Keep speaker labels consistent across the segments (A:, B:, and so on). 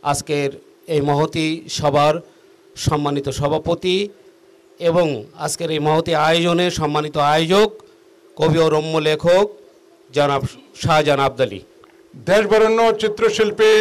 A: আজকের এই মহতী সভার সম্মানিত সভাপতি এবং আজকের এই মহতী আয়োজনে সম্মানিত আয়োজক কবি ও রম্য লেখক জনাব শাহজাহান আবদালী,
B: দেশবরেণ্য চিত্রশিল্পী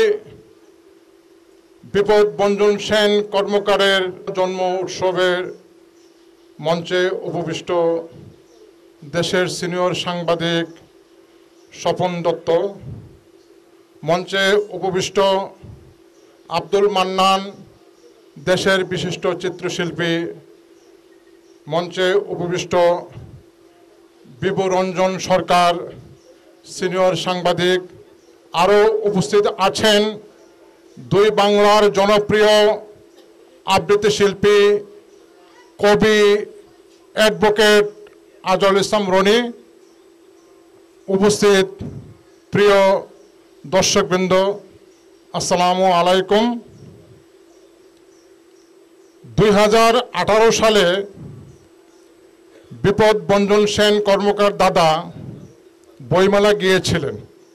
B: বিপদভঞ্জন সেন কর্মকারের জন্ম উৎসবের মঞ্চে উপবিষ্ট দেশের সিনিয়র সাংবাদিক স্বপন দত্ত, মঞ্চে উপবিষ্ট আব্দুল মান্নান দেশের বিশিষ্ট চিত্রশিল্পী, মঞ্চে উপবিষ্ট বিভুরঞ্জন সরকার সিনিয়র সাংবাদিক, আরও উপস্থিত আছেন দুই বাংলার জনপ্রিয় আবৃত্তি শিল্পী কবি অ্যাডভোকেট আজল ইসলাম রনি, উপস্থিত প্রিয় দর্শকবৃন্দ আসসালামু আলাইকুম। 2018 সালে বিপদভঞ্জন সেন কর্মকার দাদা বইমেলা গিয়েছিলেন।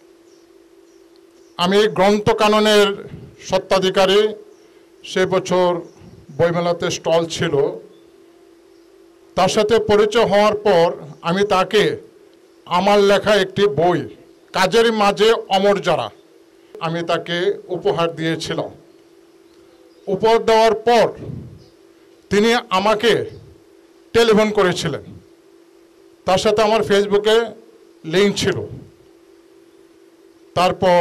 B: আমি গ্রন্থ কাননের স্বত্বাধিকারী, সে বছর বইমেলাতে স্টল ছিল। তার সাথে পরিচয় হওয়ার পর আমি তাকে আমার লেখা একটি বই কাজের মাঝে অমর যারা আমি তাকে উপহার দিয়েছিলাম। উপহার দেওয়ার পর তিনি আমাকে টেলিফোন করেছিলেন, তার সাথে আমার ফেসবুকে লিঙ্ক ছিল। তারপর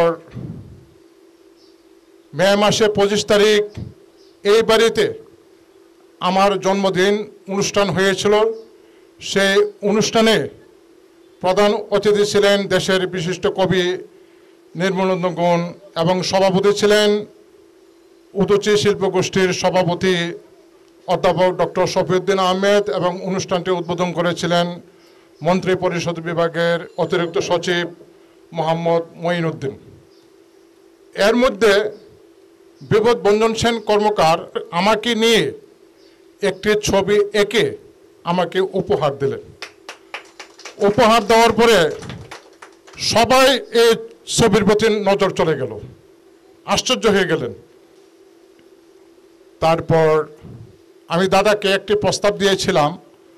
B: মে মাসে 25 তারিখ এই বাড়িতে আমার জন্মদিন অনুষ্ঠান হয়েছিল। সেই অনুষ্ঠানে প্রধান অতিথি ছিলেন দেশের বিশিষ্ট কবি নির্মলেন্দু গুণ এবং সভাপতি ছিলেন উদচি শিল্পগোষ্ঠীর সভাপতি অধ্যাপক ডক্টর শফিউদ্দিন আহমেদ এবং অনুষ্ঠানটি উদ্বোধন করেছিলেন মন্ত্রী পরিষদ বিভাগের অতিরিক্ত সচিব মোহাম্মদ মঈনুদ্দিন। এর মধ্যে বিপদভঞ্জন সেন কর্মকার আমাকে নিয়ে একটি ছবি এঁকে আমাকে উপহার দিলেন। উপহার দেওয়ার পরে সবাই এই ছবির প্রতি নজর চলে গেল, আশ্চর্য হয়ে গেলেন। তারপর আমি দাদাকে একটি প্রস্তাব দিয়েছিলাম,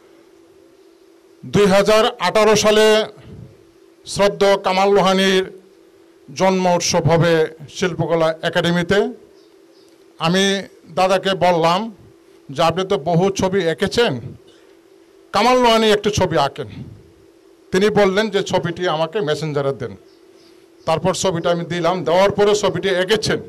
B: 2018 সালে শ্রদ্ধেয় কামাল লোহানীর জন্ম উৎসব হবে শিল্পকলা একাডেমিতে। আমি দাদাকে বললাম যে আপনি তো বহু ছবি এঁকেছেন, কামাল লোহানী একটি ছবি আঁকেন। তিনি বললেন যে ছবিটি আমাকে মেসেঞ্জারে দেন। তারপর ছবিটা আমি দিলাম, দেওয়ার পরে ছবিটি এঁকেছেন।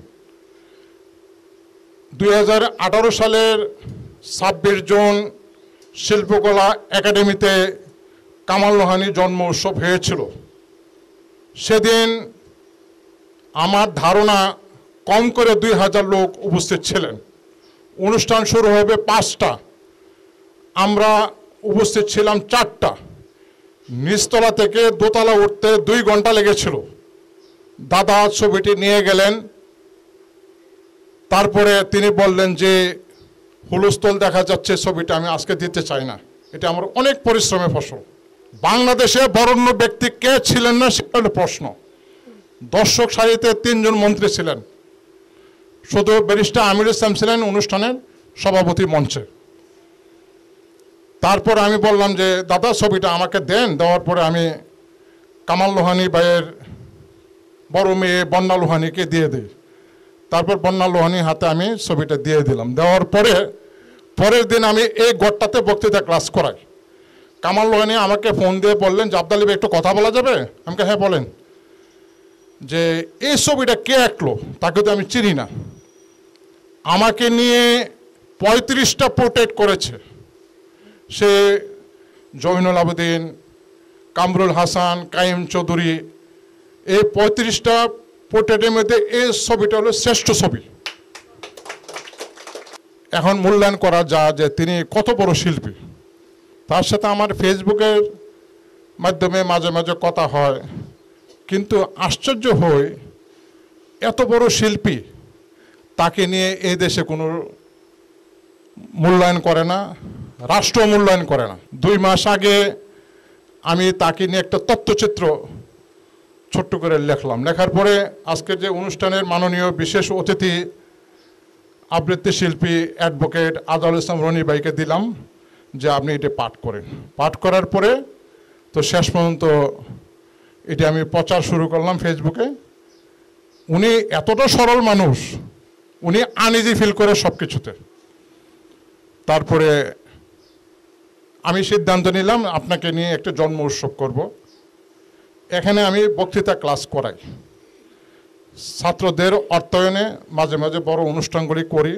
B: 2018 সালের 26 জুন শিল্পকলা একাডেমিতে কামাল লোহানীর জন্ম উৎসব হয়েছিল। সেদিন আমার ধারণা কম করে 2000 লোক উপস্থিত ছিলেন। অনুষ্ঠান শুরু হবে 5টা, আমরা উপস্থিত ছিলাম 4টা। নিচতলা থেকে দোতলা উঠতে 2 ঘন্টা লেগেছিল। দাদা ছবিটি নিয়ে গেলেন। তারপরে তিনি বললেন যে হুলস্থল দেখা যাচ্ছে, ছবিটা আমি আজকে দিতে চাই না, এটা আমার অনেক পরিশ্রমের ফসল। বাংলাদেশে বরেণ্য ব্যক্তি কে ছিলেন না সেটা হলো প্রশ্ন। দর্শক সারিতে 3 জন মন্ত্রী ছিলেন, শুধু ব্যারিস্টার আমির ইসলাম ছিলেন অনুষ্ঠানের সভাপতি মঞ্চে। তারপর আমি বললাম যে দাদা ছবিটা আমাকে দেন। দেওয়ার পরে আমি কামাল লোহানী ভাইয়ের বড় মেয়ে বন্যা লোহানীকে দিয়ে দিই। তারপর বন্যা লোহানীর হাতে আমি ছবিটা দিয়ে দিলাম। দেওয়ার পরে পরের দিন আমি এই ঘরটাতে বক্তৃতা ক্লাস করাই। কামাল লোহানী আমাকে ফোন দিয়ে বললেন যে আবদালী ভাই একটু কথা বলা যাবে? আমাকে হ্যাঁ বলেন। যে এই ছবিটা কে আঁকলো, তাকে তো আমি চিনি না। আমাকে নিয়ে 35টা পোর্ট্রেট করেছে। সে জয়নুল আবেদিন, কামরুল হাসান, কাইম চৌধুরী, এই 35টা পোর্ট্রেটের মধ্যে এই ছবিটা হলো শ্রেষ্ঠ ছবি। এখন মূল্যায়ন করা যায় যে তিনি কত বড় শিল্পী। তার সাথে আমার ফেসবুকের মাধ্যমে মাঝে মাঝে কথা হয়, কিন্তু আশ্চর্য হই এত বড় শিল্পী, তাকে নিয়ে এই দেশে কোনো মূল্যায়ন করে না, রাষ্ট্র মূল্যায়ন করে না। 2 মাস আগে আমি তাকে নিয়ে একটা তথ্যচিত্র ছোট্ট করে লেখলাম। লেখার পরে আজকের যে অনুষ্ঠানের মাননীয় বিশেষ অতিথি আবৃত্তি শিল্পী অ্যাডভোকেট আজহারুল ইসলাম রনি ভাইকে দিলাম যে আপনি এটা পাঠ করেন। পাঠ করার পরে তো শেষ পর্যন্ত এটা আমি প্রচার শুরু করলাম ফেসবুকে। উনি এতটা সরল মানুষ, উনি আনইজি ফিল করে সব কিছুতে। তারপরে আমি সিদ্ধান্ত নিলাম আপনাকে নিয়ে একটা জন্ম উৎসব করব। এখানে আমি বক্তৃতা ক্লাস করাই, ছাত্রদের অর্থায়নে মাঝে মাঝে বড় অনুষ্ঠানগুলি করি।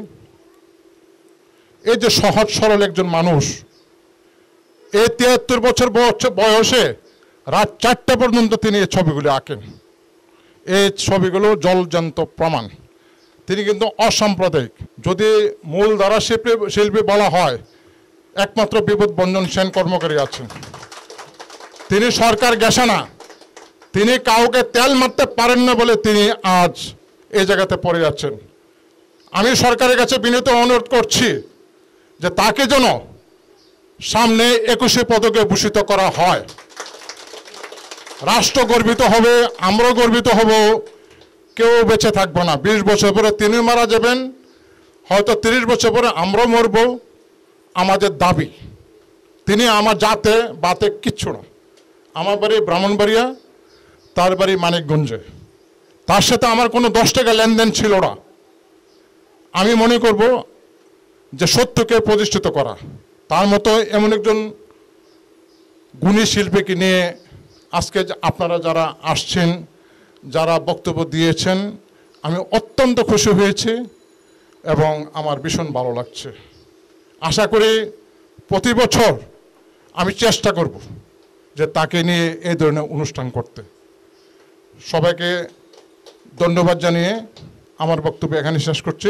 B: এই যে সহজ সরল একজন মানুষ, এই ৭৩ বছর বয়সে রাত ৪টা পর্যন্ত তিনি এই ছবিগুলি আঁকেন। এই ছবিগুলো জলজান্ত প্রমাণ। তিনি কিন্তু অসাম্প্রদায়িক। যদি মূল ধারা শিল্পী বলা হয় একমাত্র বিপদভঞ্জন সেন কর্মকারী আছেন। তিনি সরকার গেছে না, তিনি কাউকে তেল মারতে পারেন না বলে তিনি আজ এই জায়গাতে পড়ে যাচ্ছেন। আমি সরকারের কাছে বিনীত অনুরোধ করছি যে তাকে যেন সামনে ২১শে পদকে ভূষিত করা হয়। রাষ্ট্র গর্বিত হবে, আমরাও গর্বিত হব, কেউ বেঁচে থাকবো না। ২০ বছর পরে তিনি মারা যাবেন, হয়তো ৩০ বছর পরে আমরাও মরব। আমাদের দাবি, তিনি আমার জাতে বাতে কিচ্ছু না। আমার বাড়ি ব্রাহ্মণবাড়িয়া, তার বাড়ি মানিকগঞ্জে। তার সাথে আমার কোনো ১০ টাকা লেনদেন ছিল না। আমি মনে করব যে সত্যকে প্রতিষ্ঠিত করা, তার মতো এমন একজন গুণী শিল্পীকে নিয়ে আজকে আপনারা যারা আসছেন, যারা বক্তব্য দিয়েছেন, আমি অত্যন্ত খুশি হয়েছি এবং আমার ভীষণ ভালো লাগছে। আশা করি প্রতি বছর আমি চেষ্টা করব যে তাকে নিয়ে এই ধরনের অনুষ্ঠান করতে। সবাইকে ধন্যবাদ জানিয়ে আমার বক্তব্য এখানে শেষ করছি।